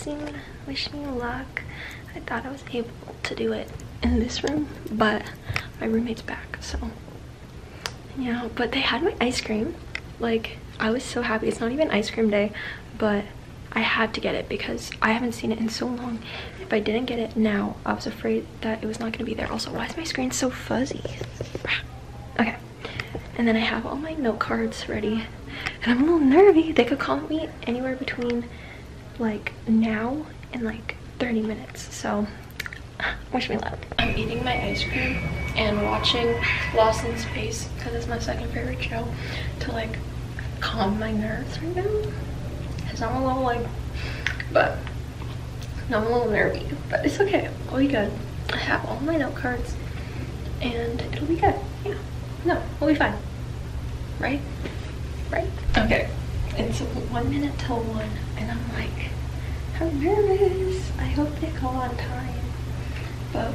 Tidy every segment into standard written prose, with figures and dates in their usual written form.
soon. Wish me luck. I thought I was able to do it in this room, but my roommate's back, so yeah. But they had my ice cream. Like, I was so happy. It's not even ice cream day, but I had to get it because I haven't seen it in so long. If I didn't get it now, I was afraid that it was not going to be there. Also, why is my screen so fuzzy? Okay, and then I have all my note cards ready, and I'm a little nervy. They could call me anywhere between like now and like 30 minutes, so wish me luck. I'm eating my ice cream and watching Lost in Space because it's my second favorite show to like calm my nerves right now. Cause I'm a little like, but no, I'm a little nervy, but it's okay. I'll be good. I have all my note cards and it'll be good. Yeah, no, we'll be fine. Right? Right? Okay. It's 1 minute till 1 and I'm like, I'm nervous. I hope they call on time. But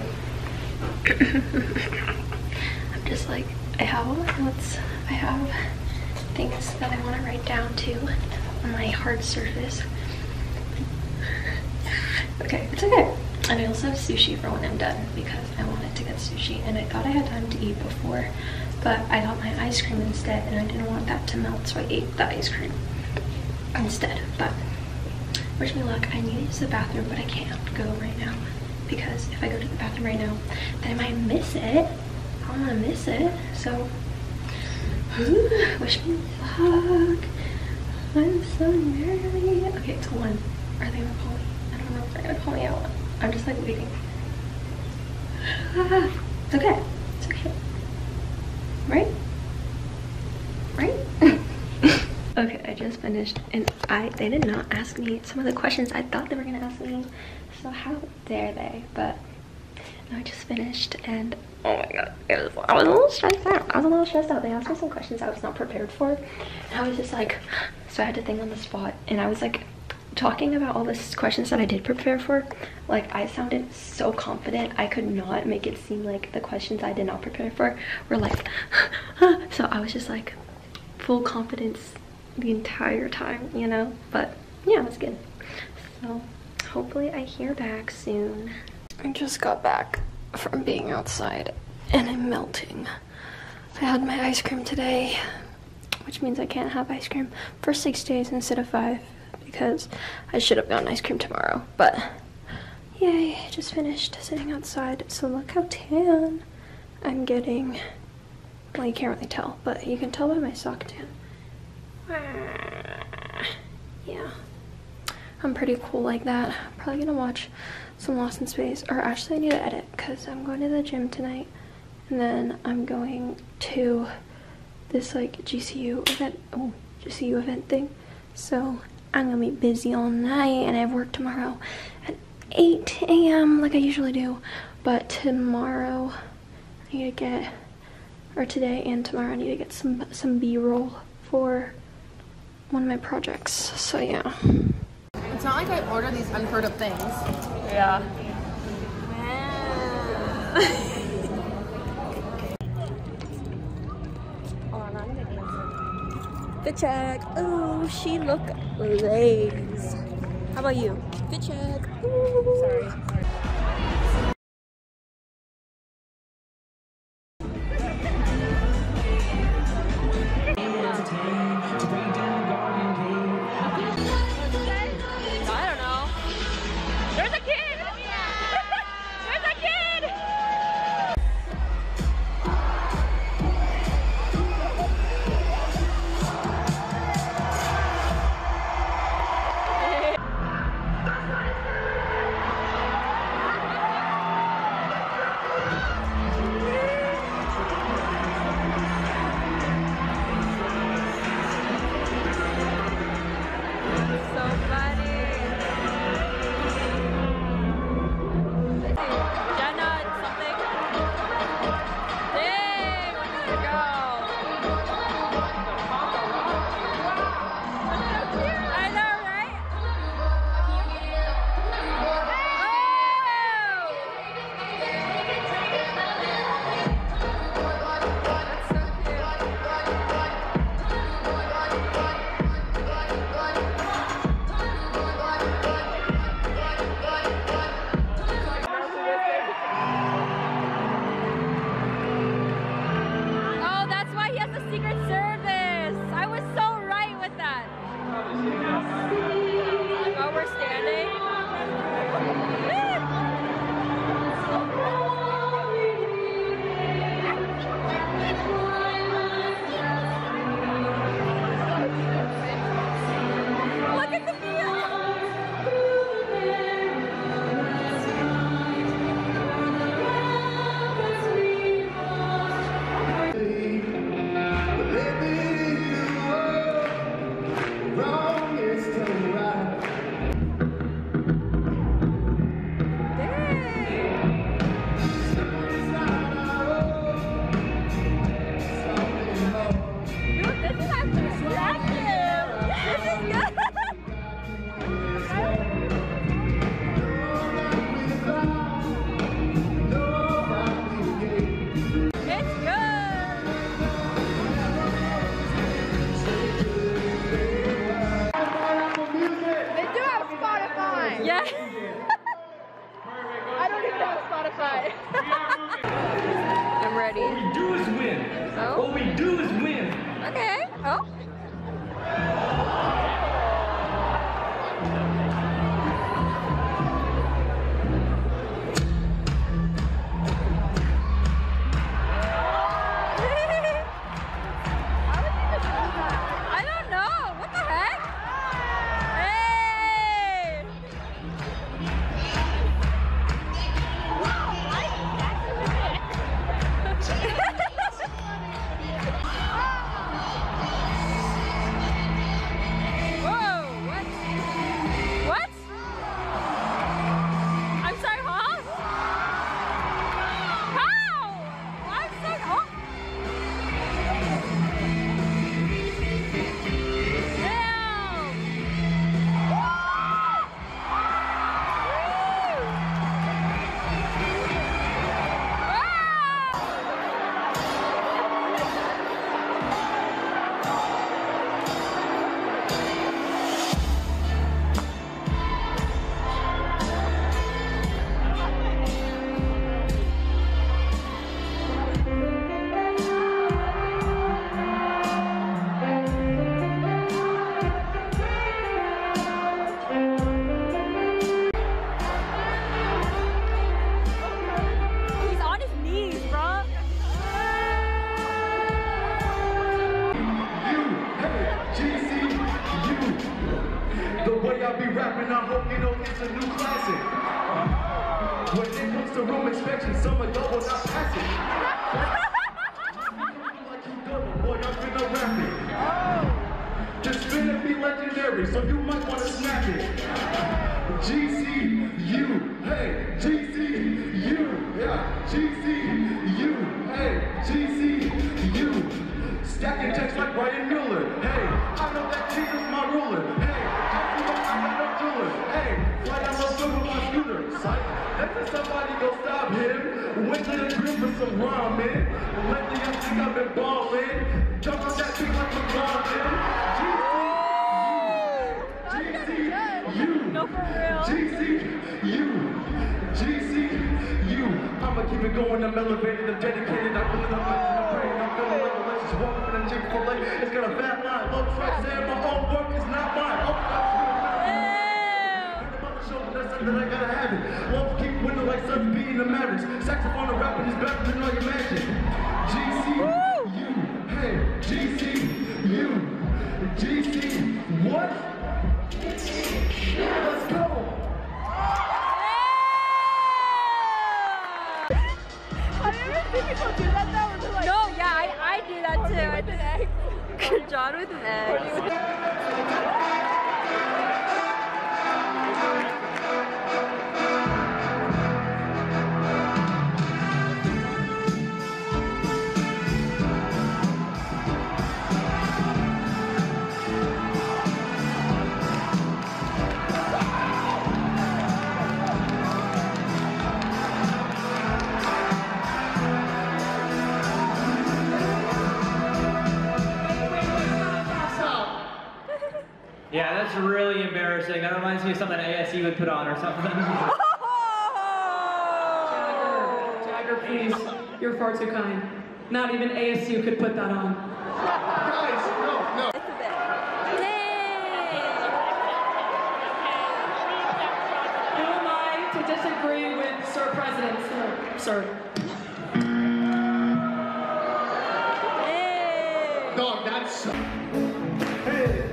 I'm just like, I have all my notes. I have things that I want to write down too on my hard surface. Okay, it's okay. And I also have sushi for when I'm done because I wanted to get sushi and I thought I had time to eat before, but I got my ice cream instead and I didn't want that to melt, so I ate the ice cream instead. But wish me luck. I need to use the bathroom, but I can't go right now because if I go to the bathroom right now, then I might miss it. I don't want to miss it, so wish me luck. I'm so nervy. Okay, it's 1. Are they gonna call me? I don't know if they're gonna call me out. I'm just like waiting. It's okay. It's okay. Right? Right? Okay, I just finished and they did not ask me some of the questions I thought they were gonna ask me. So how dare they? But no, I just finished and oh my god, I was a little stressed out. They asked me some questions I was not prepared for. And I was just like, so I had to think on the spot. And I was like talking about all the questions that I did prepare for. Like, I sounded so confident. I could not make it seem like the questions I did not prepare for were like, so I was just like full confidence the entire time, you know? But yeah, it was good. So hopefully I hear back soon. I just got back from being outside and I'm melting. I had my ice cream today, which means I can't have ice cream for 6 days instead of 5 because I should have gotten ice cream tomorrow. But yay, I just finished sitting outside. So look how tan I'm getting. Well, you can't really tell, but you can tell by my sock tan. Yeah, I'm pretty cool like that. I'm probably gonna watch some Lost in Space, or actually I need to edit because I'm going to the gym tonight and then I'm going to this like GCU event thing, so I'm gonna be busy all night and I have work tomorrow at 8 a.m. like I usually do. But tomorrow I need to get, or today and tomorrow I need to get some b-roll for one of my projects, so yeah. It's not like I ordered these unheard of things. Yeah. Fit check. Oh, she look lays. How about you? Fit check. Ooh. Sorry. outside. I'm ready. All we do is win. Oh? All we do is win. Okay. Oh. I don't know. What the heck? Hey! Whoa! What? What? I'm sorry, huh? How? I'm so. Oh. He's on his knees, bro. The way I be rapping, I hope you know it's a new classic. When it comes to room inspection, some of y'all will not pass it. Like you double, boy, I'm finna rap it. This finna be legendary, so you might wanna snap it. GCU, hey, GCU, yeah, GCU, hey, GCU. Stacking text like Brian Mueller, hey, I know that Jesus my ruler, hey, I'm no jeweler, hey, fly down low through with my scooter, psych, let somebody go stop him, went to the crib for some ramen, lately I think I've been ballin', jump on that beat like LeBron did, GCU, No, for real. GCU, I'ma keep it going, I'm elevated, I'm dedicated, I'm feeling I'm praying, I'm feeling like a legend, walking from the Chick-fil-A, it's got a fat line, low track, saying my own work is not mine, that's something that I gotta have it, love keep winning like Suns beating the Mavericks, saxophone and rapping is better than all your magic, GCU, hey, GCU, what? Let's go! No, yeah, I do that too. I did egg. John with an egg. Yeah, that's really embarrassing. That reminds me of something ASE would put on or something. Jagger, please. You're far too kind. Not even ASU could put that on. Guys, no. Who am I to disagree with Sir President, sir? Dog, that's hey.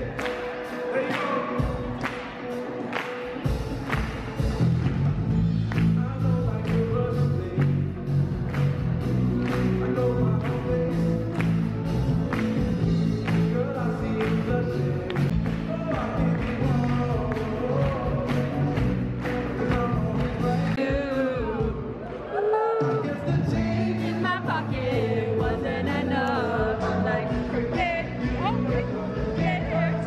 Wasn't enough. Like, forget, oh, forget.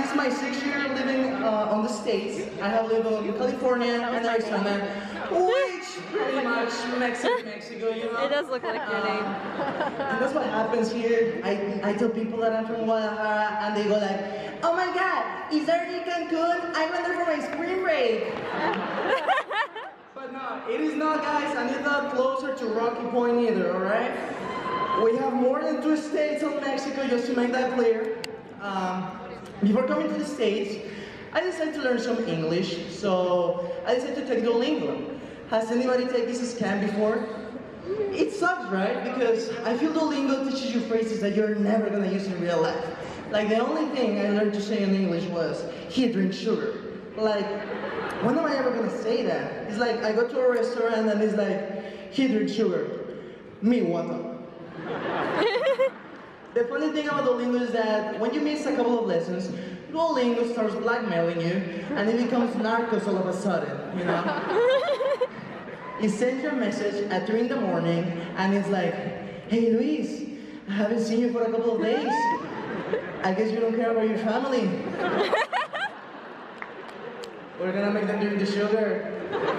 is my 6th year living on the States. I have lived in California and Arizona, which pretty much Mexico, you know? It does look like your name. And that's what happens here. I tell people that I'm from Guadalajara and they go like, oh my God, is that in Cancun? I went there for my spring break. But no, it is not, guys, and it's not closer to Rocky Point either, alright? We have more than 2 states of Mexico, just to make that clear. Before coming to the States, I decided to learn some English, so I decided to take Duolingo. Has anybody taken this scam before? It sucks, right? Because I feel Duolingo teaches you phrases that you're never gonna use in real life. Like the only thing I learned to say in English was, he drinks sugar. Like, when am I ever gonna say that? It's like, I go to a restaurant and it's like, he drinks sugar. Me water. The funny thing about Duolingo is that when you miss a couple of lessons, Duolingo starts blackmailing you and it becomes narcos all of a sudden, you know? It sends you a message at 3 in the morning and it's like, hey Luis, I haven't seen you for a couple of days. I guess you don't care about your family. We're gonna make them drink the sugar.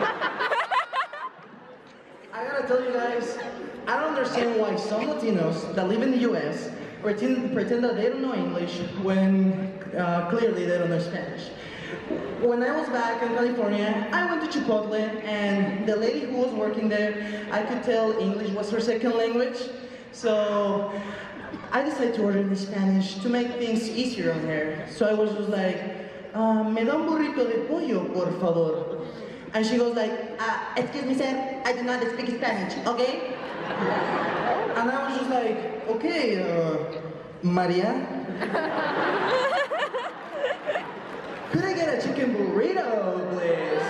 I gotta tell you guys, I don't understand why some Latinos that live in the US pretend that they don't know English when clearly they don't know Spanish. When I was back in California, I went to Chipotle and the lady who was working there, I could tell English was her second language. So I decided to order in Spanish to make things easier on her. So I was just like, me da un burrito de pollo, por favor. And she goes like, excuse me sir, I do not speak Spanish, okay? And I was just like, okay, Maria? Could I get a chicken burrito, please?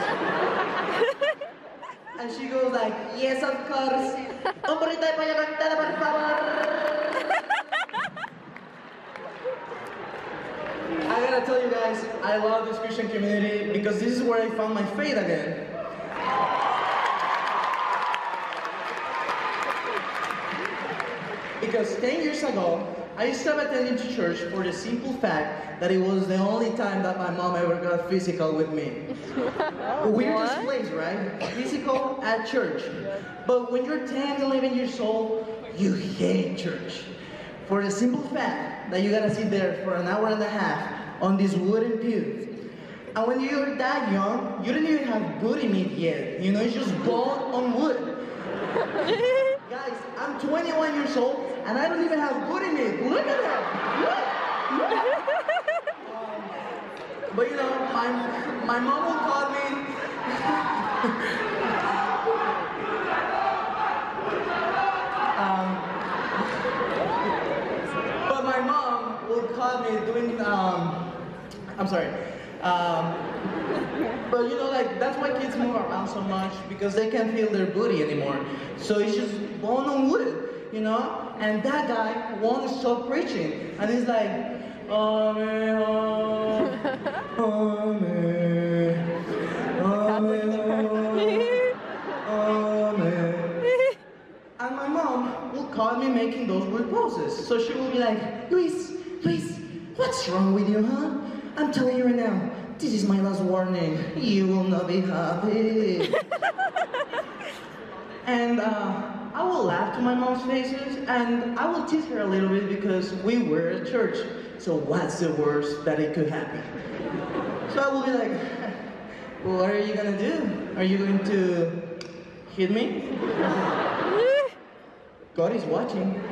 And she goes like, yes, of course. Un burrito de pollo con todo, por favor. I gotta tell you guys, I love this Christian community because this is where I found my faith again. Because 10 years ago, I stopped attending to church for the simple fact that it was the only time that my mom ever got physical with me. Weirdest place, right? Physical at church. But when you're 10, 11 years old, you hate church. For the simple fact that you gotta sit there for an hour and a half on this wooden pew. And when you're that young, you don't even have booty meat yet. You know, it's just bone on wood. Guys, I'm 21 years old and I don't even have booty meat. Look at that! But you know, my mom will call me. But my mom will call me doing, I'm sorry. But you know, like, that's why kids move around so much, because they can't feel their booty anymore. So it's just bone on wood, you know? And that guy won't stop preaching. And he's like, Amen, Amen, Amen, Amen. And my mom will call me making those weird poses. So she will be like, Luis, what's wrong with you, huh? I'm telling you right now, this is my last warning. You will not be happy. And I will laugh to my mom's faces, and I will tease her a little bit because we were at church. So what's the worst that it could happen? So I will be like, what are you gonna do? Are you going to hit me? God is watching.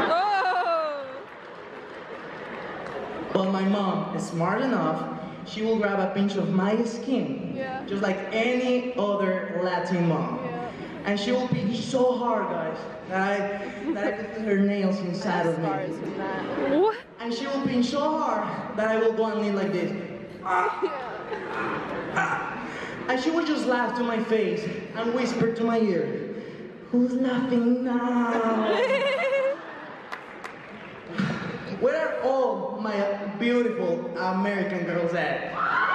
But my mom is smart enough, she will grab a pinch of my skin, just like any other Latin mom. And she will pinch so hard, guys, that I could feel her nails inside of me. And she will pinch so hard that I will go and lean like this. And she will just laugh to my face and whisper to my ear, who's laughing now? Where are all my beautiful American girls at?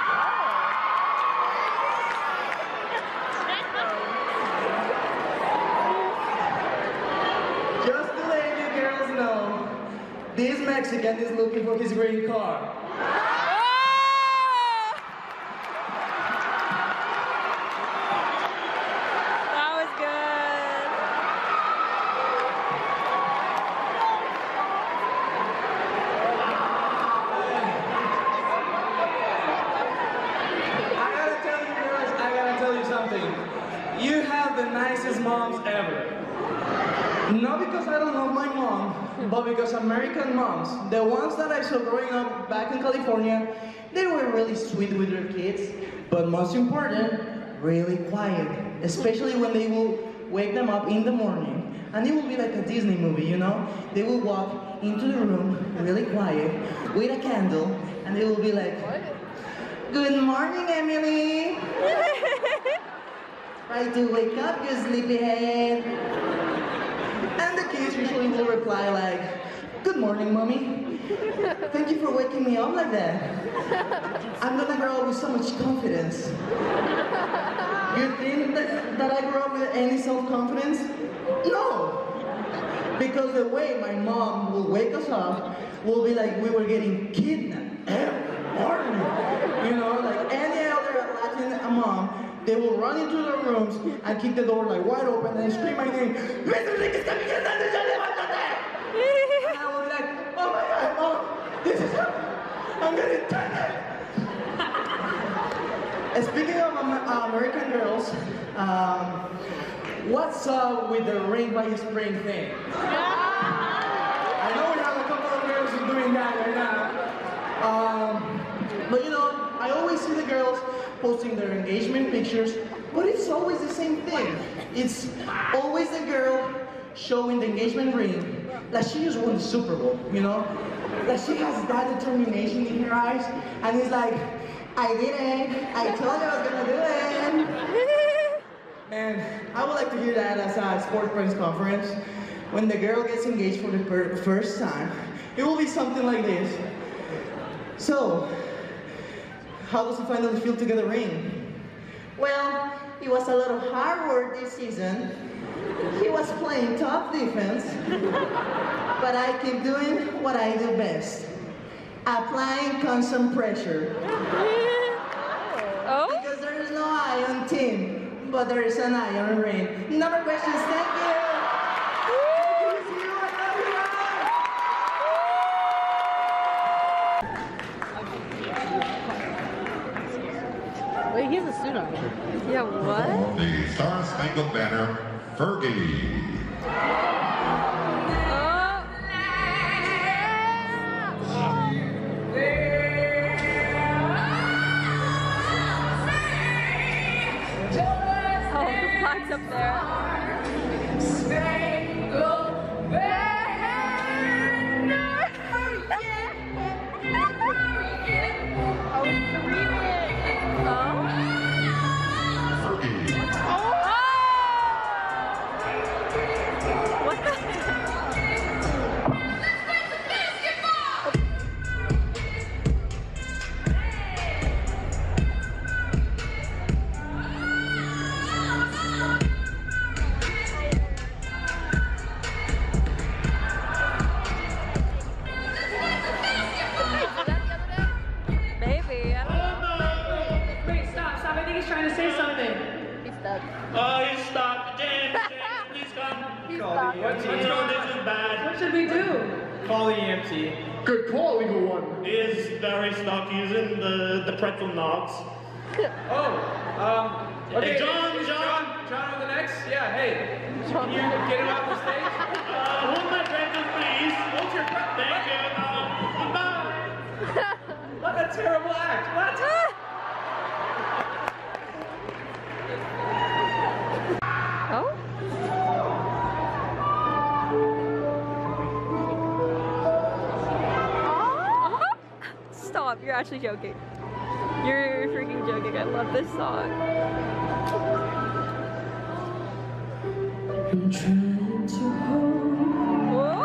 Just to let you girls know, this Mexican is looking for his green card. Not because I don't love my mom, but because American moms, the ones that I saw growing up back in California, they were really sweet with their kids, but most important, really quiet, especially when they will wake them up in the morning. And it will be like a Disney movie, you know? They will walk into the room really quiet with a candle, and they will be like, "Good morning, Emily." "Try to wake up, you sleepyhead." And the kids usually will reply like, "Good morning, mommy. Thank you for waking me up like that. I'm gonna grow up with so much confidence." You think that I grew up with any self-confidence? No. Because the way my mom will wake us up will be like we were getting kidnapped every morning. You know, like any other Latin mom, they will run into their rooms and kick the door like wide open and scream my name, "Mr. Rick is coming in, and I will be like, "Oh my God, Mom, this is happening. I'm getting pregnant." Speaking of American girls, what's up with the ring by spring thing? I know we have a couple of girls doing that right now. But you know, I always see the girls posting their engagement pictures, but it's always the same thing. It's always the girl showing the engagement ring, like she just won the Super Bowl, you know? Like she has that determination in her eyes, and it's like, "I did it, I told you I was gonna do it." And I would like to hear that as a sports press conference. When the girl gets engaged for the first time, it will be something like this. "So, how does it finally feel to get a ring?" "Well, it was a lot of hard work this season. He was playing top defense, but I keep doing what I do best. Applying constant pressure. Oh? Because there is no eye on team, but there is an eye on ring." No more questions, thank you. See you, I love you. Wait, he has a suit on. Yeah, what? The Star Spangled Banner, Fergie. Up there. What the? He's stuck. James, please come. What's going on? This is bad. What should we do? Call the EMT. Good call, legal one. He is very stuck. He's in the pretzel knots. Okay. Hey, John. John on the next? Yeah, hey. Can you get him off the stage? Hold my pretzel, please. Hold your breath. Thank you. Goodbye. What a terrible act. What? Oh? Stop, you're actually joking. You're freaking joking. I love this song. I'm trying to hold. Whoa!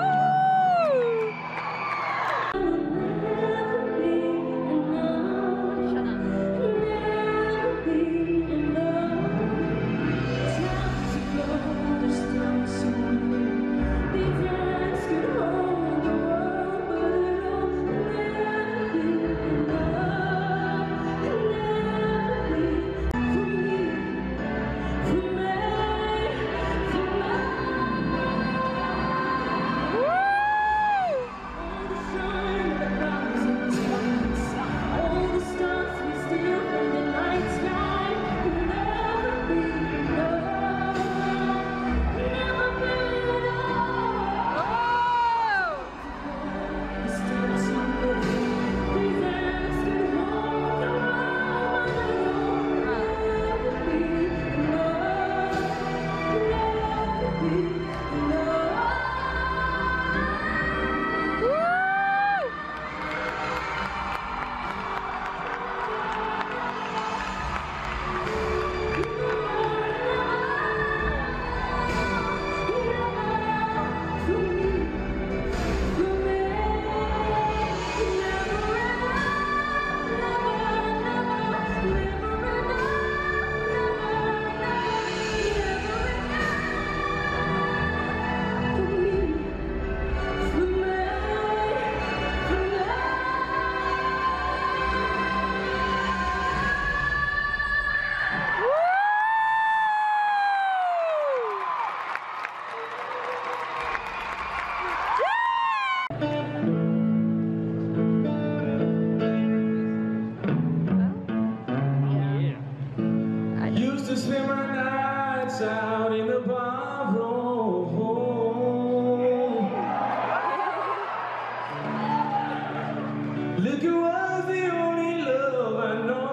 Look, you was the only love I know.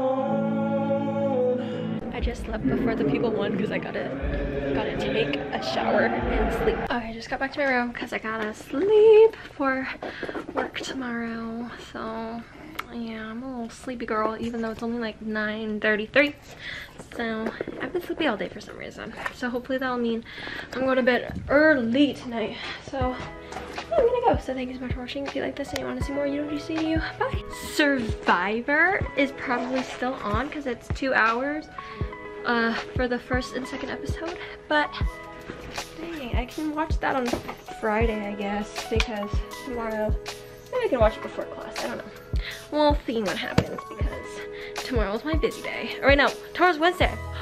I just slept before the people won because I gotta take a shower and sleep. Okay, I just got back to my room because I gotta sleep for work tomorrow. So yeah, I'm a little sleepy girl, even though it's only like 9:33. So I've been sleepy all day for some reason. So hopefully that'll mean I'm going to bed early tonight. So I'm gonna go. So thank you so much for watching. If you like this and you want to see more, see you. Bye. Survivor is probably still on because it's 2 hours for the first and second episode. But dang, I can watch that on Friday, I guess, because tomorrow maybe I can watch it before class. I don't know. We'll see what happens because tomorrow's my busy day. Or wait, no, tomorrow's Wednesday.